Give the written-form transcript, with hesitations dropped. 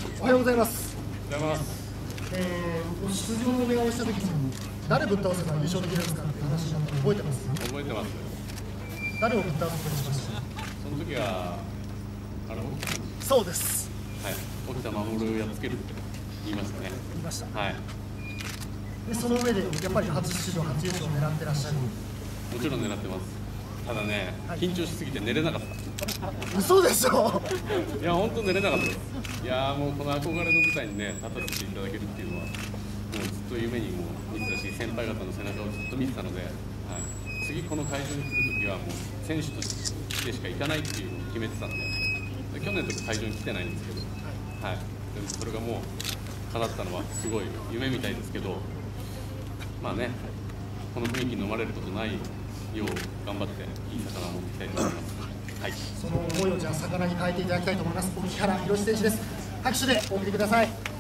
おはようございます。 おはようございます。 出場のお願いをしたときに誰ぶっ倒せば優勝できるんですかって話を覚えてます？ 覚えてます。 誰をぶっ倒すことにしました？ その時はそうです。 はい、沖田守やっつけるって言いましたね。 言いました。 はい。 でその上でやっぱり初出場初優勝を狙ってらっしゃる？ もちろん狙ってます。ただね、 はい、 緊張しすぎて寝れなかった。 嘘でしょ。 いや本当寝れなかったです。いやもうこの憧れの舞台にね立たせていただけるっていうのはもうずっと夢にも見てたし、先輩方の背中をずっと見てたので、はい、次この会場に来る時はもう選手としてしか行かないっていうのを決めてたんで、去年とか会場に来てないんですけど、はい、でもそれがもう叶ったのはすごい夢みたいですけど、まあね、この雰囲気に飲まれることないよう頑張っていい魚を持っていきたいと思います。はい、 その思いをじゃあ魚に変えていただきたいと思います。木原宏選手です。拍手でお送りください。